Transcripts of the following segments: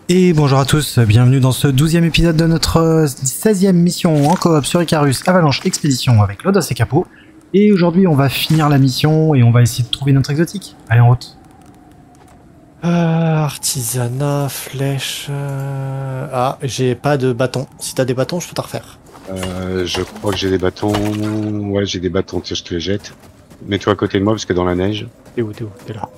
Et bonjour à tous, bienvenue dans ce 12e épisode de notre 16e mission en coop sur Icarus Avalanche Expédition avec Lodos et Capot. Et aujourd'hui on va finir la mission et on va essayer de trouver notre exotique. Allez, en route. Artisanat, flèche... Ah, j'ai pas de bâton. Si t'as des bâtons, je peux t'en refaire. Je crois que j'ai des bâtons. Ouais, j'ai des bâtons, tiens, je te les jette. Mets-toi à côté de moi parce que dans la neige. T'es où? T'es là.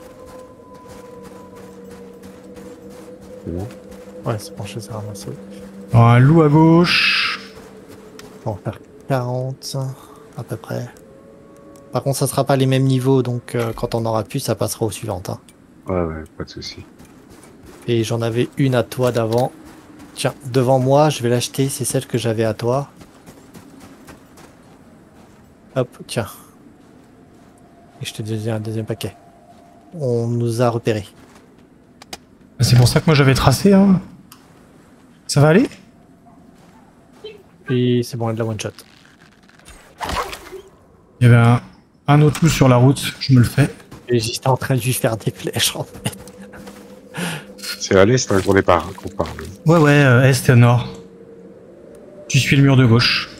C'est bon. Ouais, c'est bon, je les ai ramassés. Alors, un loup à gauche. On va faire 40, à peu près. Par contre, ça sera pas les mêmes niveaux, donc quand on aura plus, ça passera au suivant. Hein. Ouais, pas de souci. Et j'en avais une à toi d'avant. Tiens, devant moi, je vais l'acheter, c'est celle que j'avais à toi. Hop, tiens. Et je te donne un deuxième paquet. On nous a repérés. C'est pour ça que moi j'avais tracé. Hein. Ça va aller? Et c'est bon, elle a de la one shot. Il y avait un autre loup sur la route, je me le fais. Et j'étais en train de lui faire des flèches en fait. C'est à l'est hein, qu'on départ, qu'on parle. Ouais, est et nord. Tu suis le mur de gauche.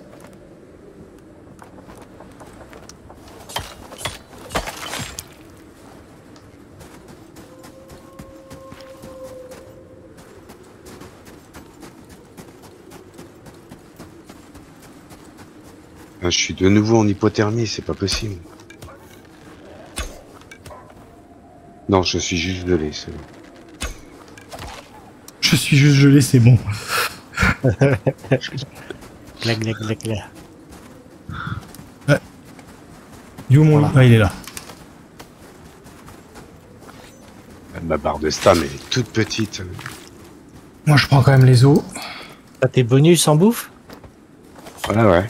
Je suis de nouveau en hypothermie, c'est pas possible. Non, je suis juste gelé, c'est bon. Je suis juste gelé, c'est bon. Gla. Ouais. Il est où mon loup? Ah, il est là. Ma barre de stam elle est toute petite. Moi je prends quand même les os. T'as tes bonus en bouffe? Ouais.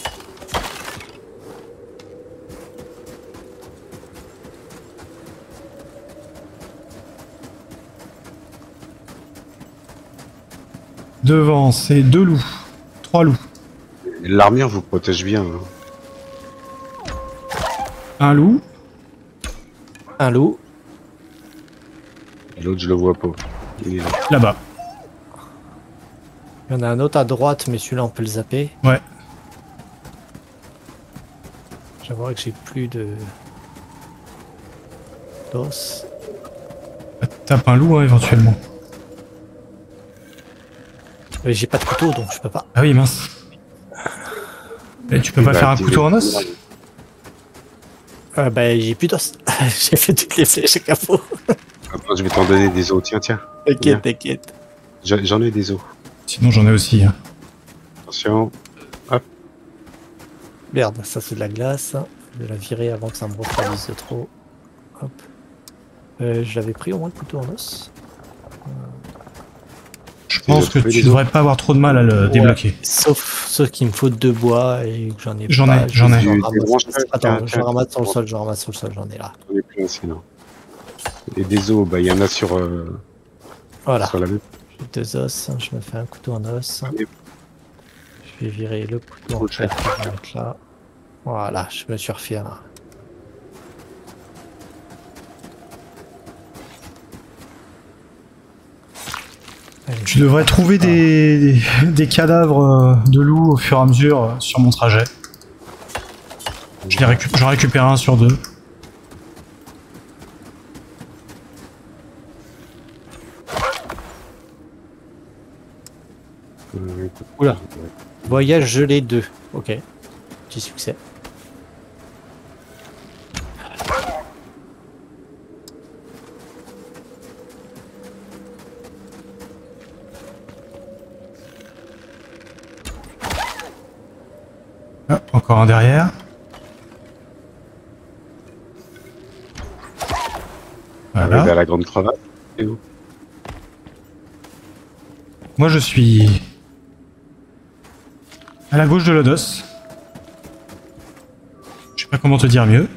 Devant, c'est 2 loups. 3 loups. L'armure vous protège bien. Hein. Un loup. Un loup. L'autre, je le vois pas. Il est là. Là-bas. Il y en a un autre à droite, mais celui-là on peut le zapper. Ouais. J'avoue que j'ai plus de... d'os. Tape un loup hein, éventuellement. J'ai pas de couteau donc je peux pas. Ah oui, mince. Et tu peux pas faire un couteau en os? Bah j'ai plus d'os. J'ai fait toutes les flèches à capot. Attends, je vais t'en donner des os. Tiens. T'inquiète. J'en ai des os. Sinon j'en ai aussi. Hein. Attention. Hop. Merde, ça c'est de la glace. Je vais la virer avant que ça me refroidisse de trop. Hop. Je l'avais pris au moins le couteau en os. Je pense que tu devrais pas avoir trop de mal à le débloquer. Sauf qu'il me faut 2 bois et que j'en ai J'en ai. Attends, je ramasse sur le sol, j'en ai là. J'en ai plus aussi, non. Et des os, bah il y en a sur... Voilà. Sur la même. J'ai 2 os, je me fais un couteau en os. Allez. Je vais virer le couteau en fer que je vais mettre là. Voilà, je me suis refait un. Tu devrais trouver des cadavres de loups au fur et à mesure sur mon trajet. J'en récupère un sur 2. Oula. Voyage gelé 2. Ok. Petit succès. Ah, encore un derrière. Voilà. Arrivé à la grande cravate. Et où? Moi je suis à la gauche de Lodos. Je sais pas comment te dire mieux.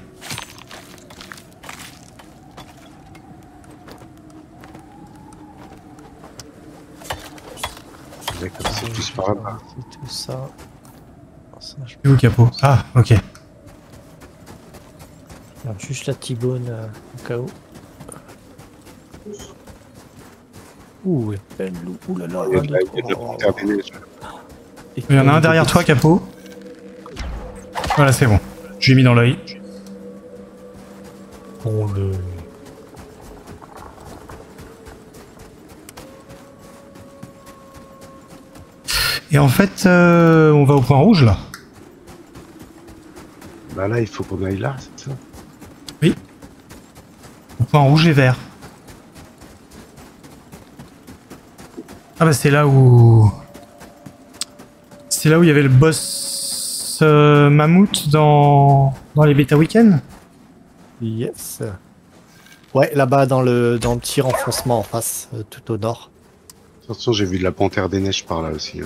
D'accord, c'est plus par là-bas. C'est tout ça. C'est où Capot? Ah, ok. Juste la T-bone au cas où. Ouh, belle loup. Ouh là là. Il y a de la panthère des neiges. Il y en a un derrière toi, Capot. Voilà, c'est bon. J'ai mis dans l'œil. Oh le... Et en fait, on va au point rouge, là. Bah là, il faut qu'on aille là, c'est ça? Oui. Au point rouge et vert. Ah bah c'est là où... C'est là où il y avait le boss mammouth dans les bêta week-end. Yes. Ouais, là-bas dans le petit renfoncement en face, tout au nord. Attention, j'ai vu de la panthère des neiges par là aussi. Hein.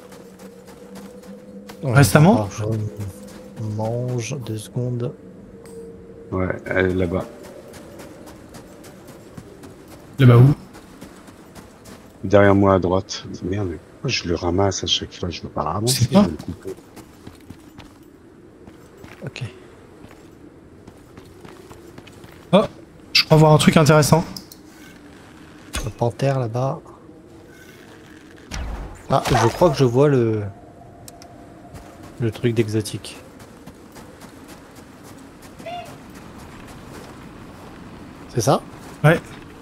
Ouais, Récemment alors, je mange 2 secondes. Ouais, elle est là-bas. Là-bas où? Derrière moi à droite. Merde, mais pourquoi je le ramasse à chaque fois? Je veux pas le ramasser, je pas. vais le couper. Ok. Oh, je crois voir un truc intéressant. Le panthère là-bas. Ah, je crois que je vois le truc d'exotique. C'est ça? Ouais.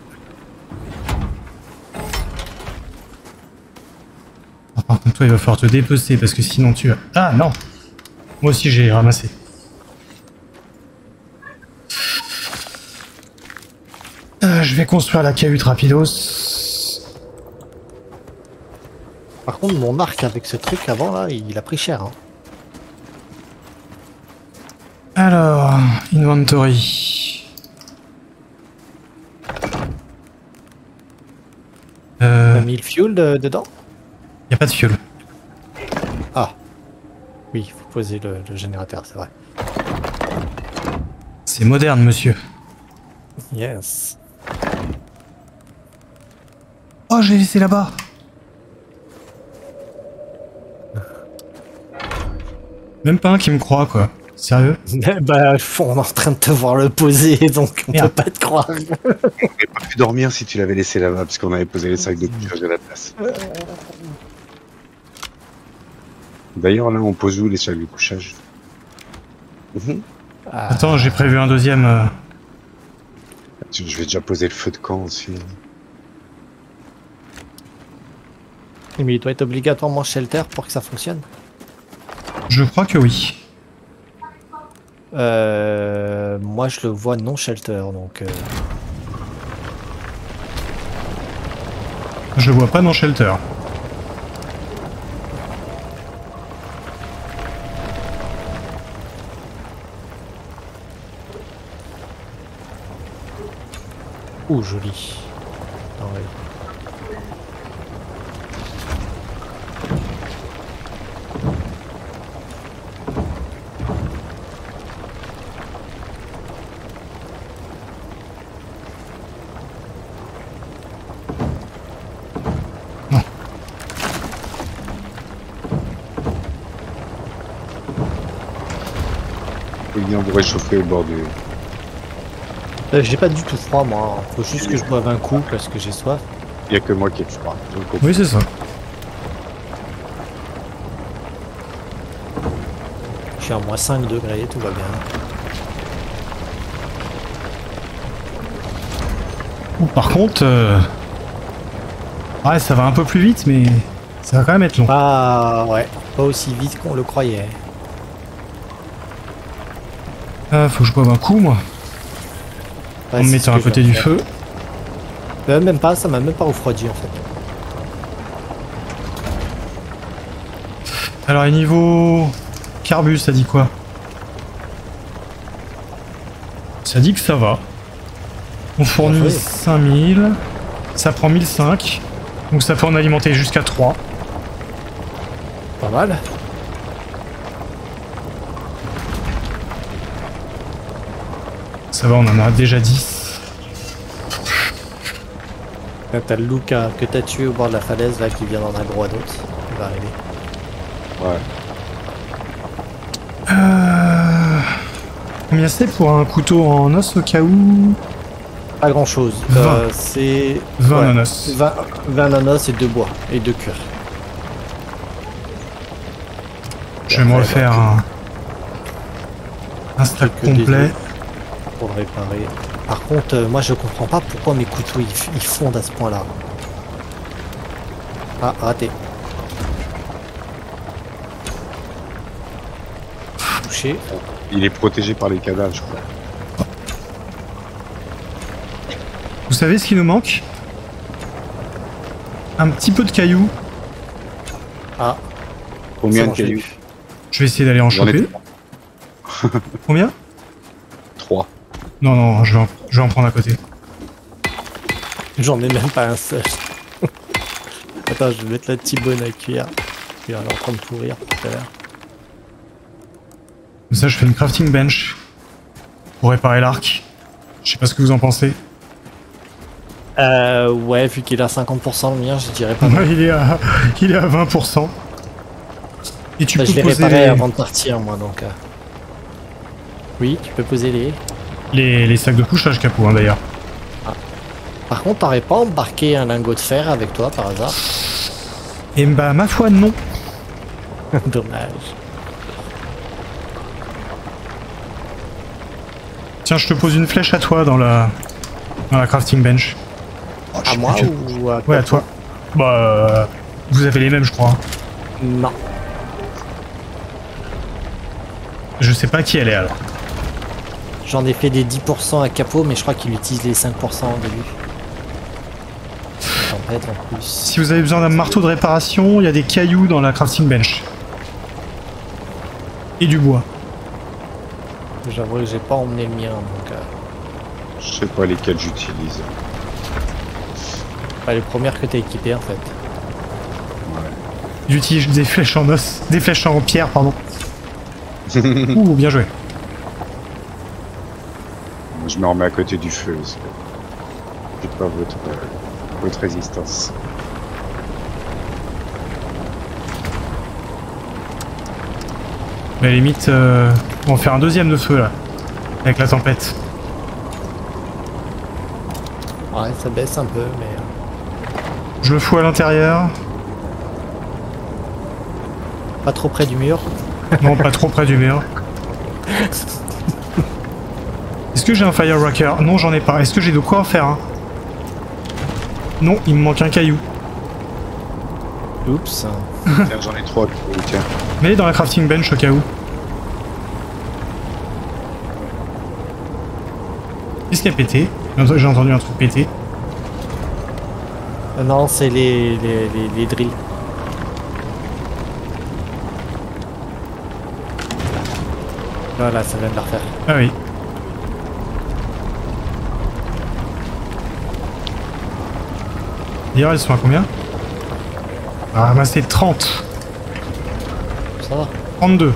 Ah, par contre, toi, il va falloir te dépecer parce que sinon tu vas... Ah non. Moi aussi, j'ai ramassé. Je vais construire la cahute rapidos. Par contre, mon arc avec ce truc avant là, il a pris cher. Hein. Alors, inventory. T'as mis le fuel dedans? Y a pas de fuel. Ah. Oui, il faut poser le générateur, c'est vrai. C'est moderne, monsieur. Yes. Oh, j'ai laissé là-bas. Même pas un qui me croit, quoi. Sérieux? Bah, on est en train de te voir le poser, donc on Merde. peut pas te croire. J'aurais pas pu dormir si tu l'avais laissé là-bas, parce qu'on avait posé les sacs de couchage à la place. D'ailleurs, là, on pose où les sacs de couchage? Ah. Attends, j'ai prévu un deuxième. Je vais déjà poser le feu de camp aussi. Mais il doit être obligatoirement shelter pour que ça fonctionne. Je crois que oui. Moi je le vois non shelter donc. Je vois pas dans shelter. Ouh joli. Ah ouais. Faut venir vous réchauffer au bord du... J'ai pas du tout froid moi. Faut juste que je boive un coup parce que j'ai soif. Il y a que moi qui ai froid. je le comprends. Oui, c'est ça. Je suis à moins 5 degrés, tout va bien. Ou par contre... Ouais, ça va un peu plus vite, mais ça va quand même être long. Ah ouais, pas aussi vite qu'on le croyait. Ah, faut que je boive un coup, moi. Ouais, En me c'est mettant ce à que côté je du viens de feu. faire. Même pas, ça m'a même pas refroidi en fait. Alors, et niveau... Carbus, ça dit quoi? Ça dit que ça va. On fournit Parfait. 5000. Ça prend 1005. Donc ça peut en alimenter jusqu'à 3. Pas mal. Ça va, on en a déjà 10. Là, t'as le loup que t'as tué au bord de la falaise là qui vient d'en aggro à d'autres. Il va arriver. Ouais. Combien c'est pour un couteau en os au cas où? Pas grand chose. 20. C'est 20 ananas. 20 ananas et 2 bois et 2 cuir. Je vais me refaire un stack Quelques complet. dés pour le réparer. Par contre, moi je comprends pas pourquoi mes couteaux ils fondent à ce point-là. Ah, raté. Touché. Il est protégé par les cadavres, je crois. Vous savez ce qui nous manque? Un petit peu de cailloux. Ah, Combien ça, de je l'ai cailloux? vu. Je vais essayer d'aller en J'en ai choper. Combien? 3. Non, non, je vais en prendre à côté. J'en ai même pas un seul. Attends, je vais mettre la T-bone à cuire. Il est en train de pourrir tout à l'heure. Comme ça, je fais une crafting bench pour réparer l'arc. Je sais pas ce que vous en pensez. Ouais, vu qu'il a 50% le mien, je dirais pas. Ouais, il est à 20%. Et tu Bah, je peux l'ai poser réparé avant de partir, moi, donc... Oui, tu peux poser les sacs de couchage capot, hein, d'ailleurs. Par contre, t'aurais pas embarqué un lingot de fer avec toi, par hasard? Et bah, ma foi, non. Dommage. Tiens, je te pose une flèche à toi dans la crafting bench. Oh, je À sais moi plus ou à Ouais, à toi. Bah, vous avez les mêmes, je crois. Non. Je sais pas qui elle est alors. J'en ai fait des 10% à capot, mais je crois qu'il utilise les 5% au début. Tempête en plus. Si vous avez besoin d'un marteau de réparation, il y a des cailloux dans la crafting bench. Et du bois. J'avoue que j'ai pas emmené le mien, donc... Je sais pas lesquels j'utilise. Pas les premières que t'as équipées, en fait. J'utilise des flèches en os, des flèches en pierre, pardon. Ouh, bien joué. Je me remets à côté du feu. C'est pas votre résistance. Mais à la limite, on va faire un deuxième de feu là, avec la tempête. Ouais, ça baisse un peu, mais... Je le fous à l'intérieur. Pas trop près du mur. Non, pas trop près du mur. Est-ce que j'ai un fire rocker? Non, j'en ai pas. Est-ce que j'ai de quoi en faire un? Non, il me manque un caillou. Oups. Tiens, j'en ai 3. Tiens. Mets-les dans la crafting bench au cas où. Qu'est-ce qui a pété? J'ai entendu un truc péter. Non, c'est les drills. Voilà, ça vient de la refaire. Ah oui. D'ailleurs, elles sont à combien? Ah, bah c'est 30. Ça va. 32.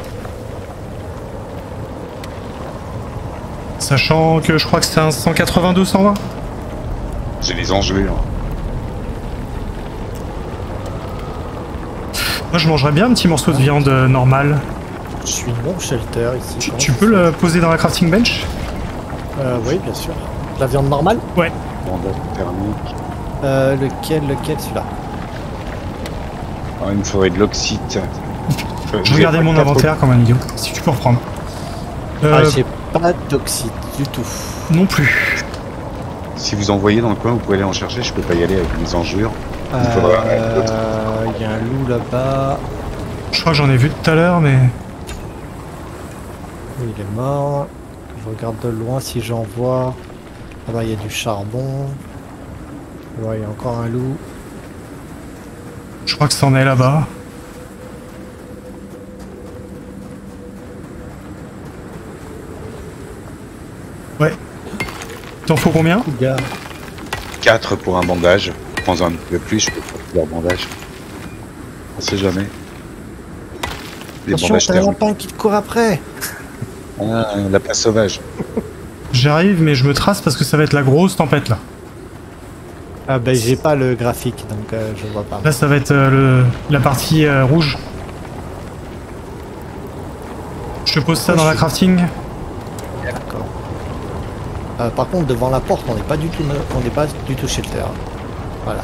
Sachant que je crois que c'est un 182-120. J'ai les engelures. Moi, je mangerais bien un petit morceau de viande normale. Je suis bon shelter ici. Tu peux le poser dans la crafting bench? Oui, bien sûr. La viande normale? Ouais. Bandage thermique. Lequel celui-là? Ah, il me faudrait de l'oxyde. Je regardais mon inventaire comme un idiot. Si tu peux reprendre. J'ai pas d'oxyde du tout. Non plus. Si vous en voyez dans le coin, vous pouvez aller en chercher. Je peux pas y aller avec mes engelures. Il y a un loup là-bas. Je crois que j'en ai vu tout à l'heure, mais... Il est mort. Je regarde de loin si j'en vois. Ah bah il y a du charbon. Ouais, il y a encore un loup. Je crois que c'en est là-bas. Ouais. T'en faut combien? Gars. 4 pour un bandage. Prends un peu plus, je peux faire plusieurs bandages. On sait jamais. Des Attention, bandages t'as un thermiques. lapin qui te court après. Ah, un lapin sauvage. J'arrive, mais je me trace parce que ça va être la grosse tempête, là. Ah bah j'ai pas le graphique, donc je vois pas. Là, ça va être la partie rouge. Je te pose ça dans la crafting. D'accord. Par contre, devant la porte, on n'est pas du tout, shelter. Voilà.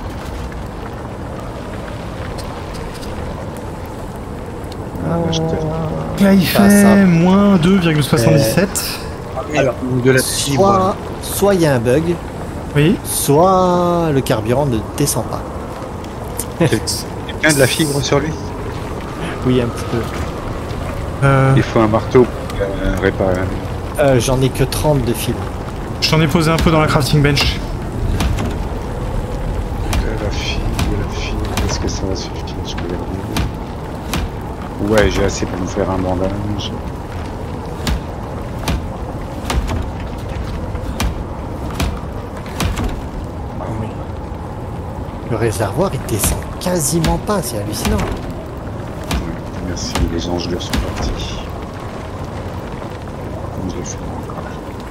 Là, il fait moins 2,77. Alors, de la fibre. Soit il y a un bug, Oui. soit le carburant ne descend pas. Quelqu'un de la fibre sur lui. Oui, un petit peu. Il faut un marteau pour réparer. J'en ai que 30 de fibres. Je t'en ai posé un peu dans la crafting bench. La fibre, est-ce que ça va suffire? Je peux regarder. Ouais, j'ai assez pour me faire un bandage. Le réservoir, il descend quasiment pas, c'est hallucinant. Ouais, merci, les engelures sont partis. Je le fais encore.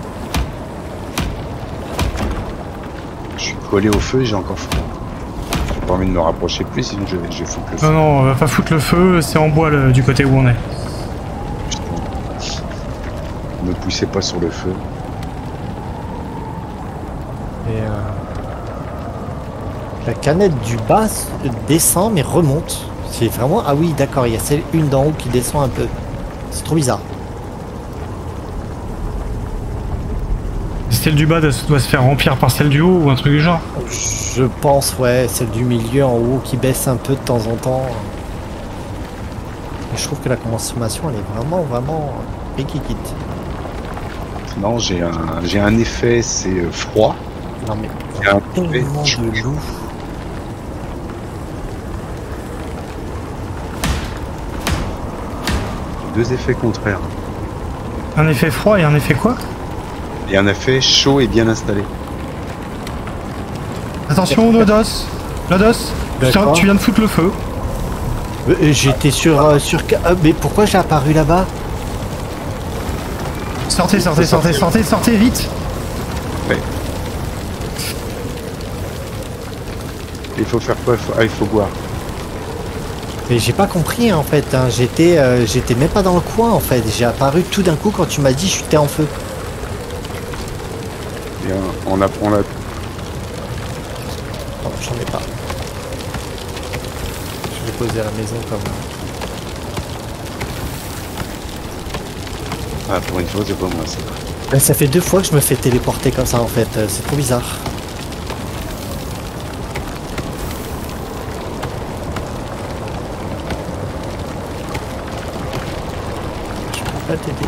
Je suis collé au feu et j'ai encore froid. J'ai pas envie de me rapprocher plus, sinon je vais foutre le feu. Non, non, on va pas foutre le feu, c'est en bois du côté où on est. Ne poussez pas sur le feu. Et la canette du bas descend mais remonte. C'est vraiment... Ah oui, d'accord, il y a celle une d'en haut qui descend un peu. C'est trop bizarre. Celle du bas doit se faire remplir par celle du haut ou un truc du genre. Je pense, ouais, celle du milieu en haut qui baisse un peu de temps en temps. Et je trouve que la consommation, elle est vraiment rikikite. Non, j'ai un effet, c'est froid. Non mais, Il y a un tellement effet de loups. Deux effets contraires. Un effet froid et un effet quoi? Il y a un effet chaud et bien installé. Attention, Lodos. Lodos, D'accord. tu viens de foutre le feu. J'étais sur... mais pourquoi j'ai apparu là-bas? Sortez, vite. Ouais. Il faut faire quoi? Il faut boire. Mais j'ai pas compris en fait, hein. J'étais même pas dans le coin en fait. J'ai apparu tout d'un coup quand tu m'as dit j'étais en feu. Et on a... Non, j'en ai pas. Je l'ai posé à la maison comme... Ah, pour une fois, c'est pas moi, c'est vrai. Ben, ça fait 2 fois que je me fais téléporter comme ça en fait. C'est trop bizarre. Je peux pas t'aider.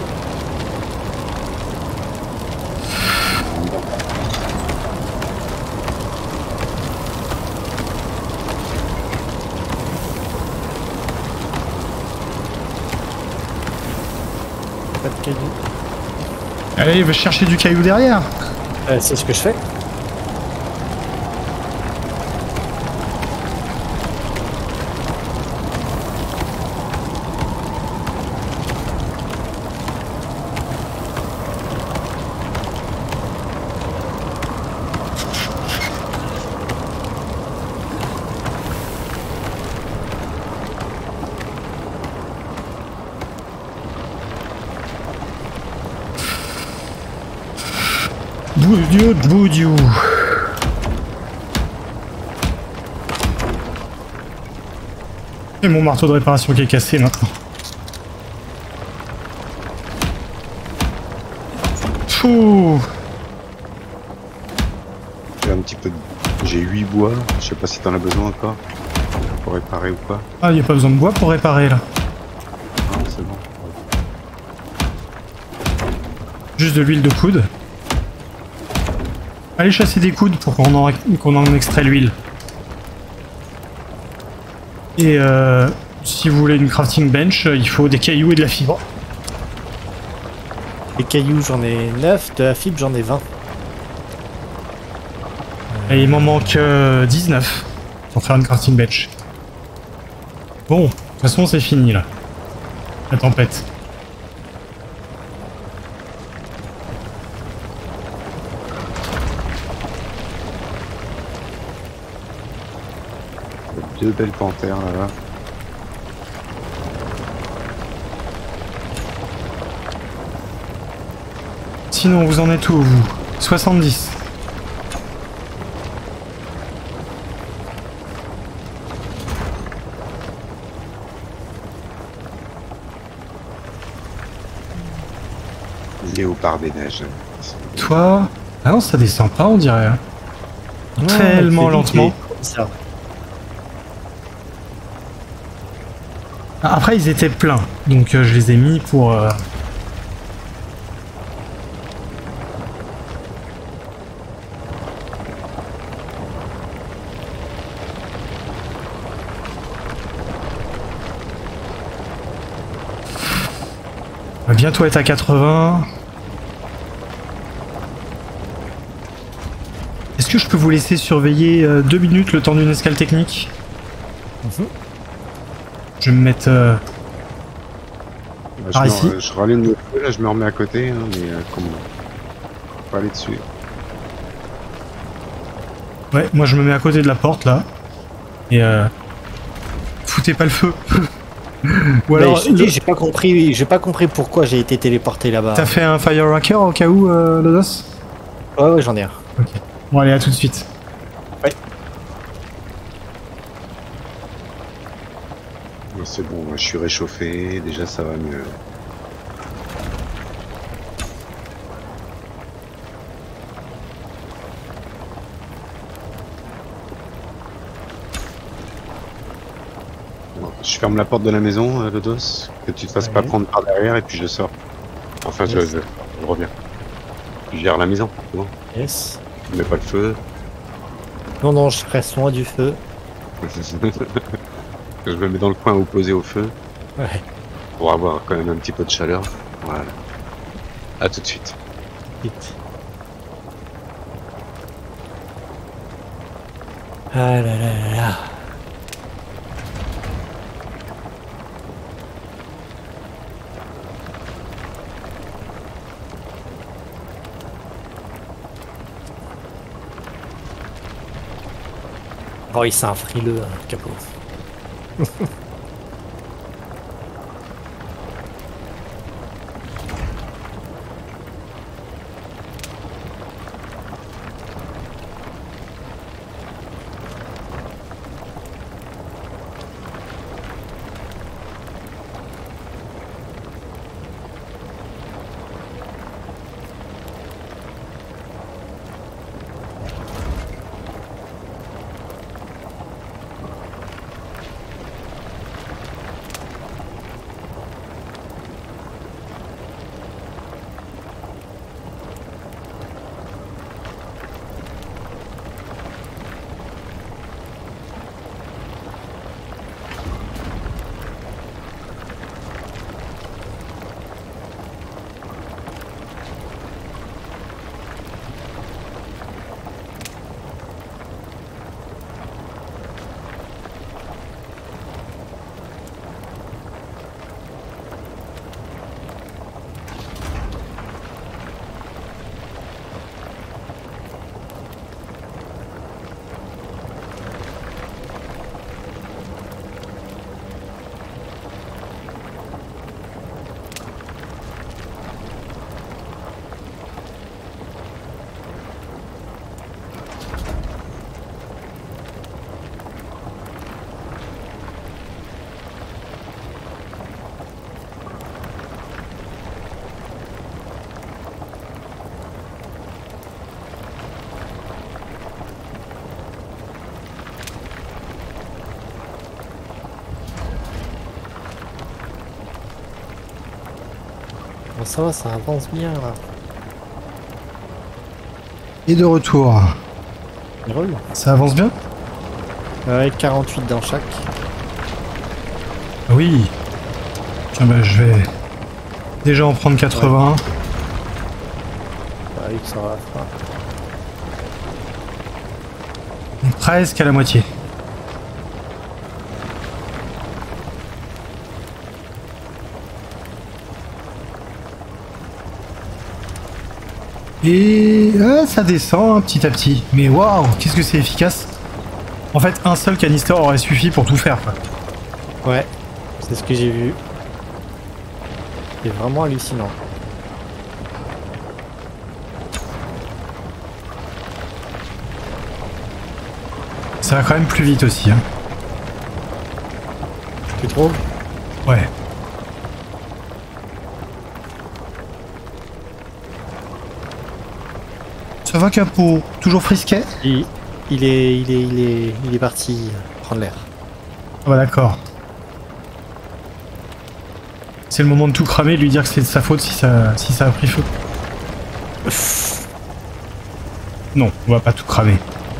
Pas de cailloux. Allez, il va chercher du caillou derrière. C'est ce que je fais. Boudiou. Et mon marteau de réparation qui est cassé maintenant. Fou. J'ai un petit peu de... J'ai 8 bois, je sais pas si t'en as besoin encore. Pour réparer ou pas. Ah, il n'y a pas besoin de bois pour réparer là. Non, c'est bon. Juste de l'huile de coude. Allez chasser des coudes pour qu'on en extrait l'huile. Et si vous voulez une crafting bench, il faut des cailloux et de la fibre. Les cailloux j'en ai 9, de la fibre j'en ai 20. Et il m'en manque 19 pour faire une crafting bench. Bon, de toute façon c'est fini là. La tempête. Deux belles panthères là-bas. Sinon vous en êtes où vous? 70. Léopard des neiges. Toi... Ah non, ça descend pas, on dirait. Hein. Non, Tellement c'est lentement. ça. Après, ils étaient pleins, donc je les ai mis pour... On va bientôt être à 80. Est-ce que je peux vous laisser surveiller 2 minutes le temps d'une escale technique? Je vais me mettre... par ici. Je rallume le feu, là je me remets à côté, hein, mais comment? Faut pas aller dessus. Ouais, moi je me mets à côté de la porte là. Et foutez pas le feu. Ou alors, je te dis, j'ai pas compris pourquoi j'ai été téléporté là-bas. t'as fait un fire hacker au cas où, Lodos? Ouais, j'en ai un. Ok. Bon, allez, à tout de suite. C'est bon, je suis réchauffé, déjà ça va mieux. Bon, je ferme la porte de la maison, Lodos, que tu te fasses pas prendre par derrière et puis je sors. Enfin, je reviens. Je gère la maison, c'est bon. Yes. Je mets pas le feu. Non, je reste loin du feu. Je me mets dans le coin opposé au feu. Ouais. Pour avoir quand même un petit peu de chaleur. Voilà. À tout de suite. Vite. Ah là là là là. Oh, il c'est un frileux, hein, Capot. Bon, ça va, ça avance bien là. Et de retour. Il roule. Ça avance bien? Ouais, 48 dans chaque. Oui. Tiens, bah, je vais déjà en prendre 80. Ouais, ça va. Presque à la moitié. Et ça descend petit à petit. Mais waouh, qu'est-ce que c'est efficace. En fait, un seul canister aurait suffi pour tout faire, quoi. Ouais, c'est ce que j'ai vu. C'est vraiment hallucinant. Ça va quand même plus vite aussi. Hein. Tu trouves? Ouais. Ça va, Capot? Toujours frisquet? Il est parti prendre l'air. Ah bah d'accord. C'est le moment de tout cramer et de lui dire que c'est de sa faute si ça a pris feu. Non, on va pas tout cramer.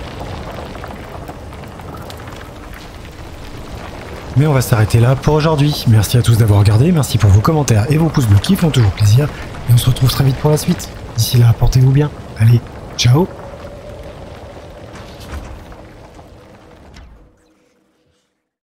Mais on va s'arrêter là pour aujourd'hui. Merci à tous d'avoir regardé, merci pour vos commentaires et vos pouces bleus qui font toujours plaisir. Et on se retrouve très vite pour la suite. D'ici là, portez-vous bien. Allez, ciao!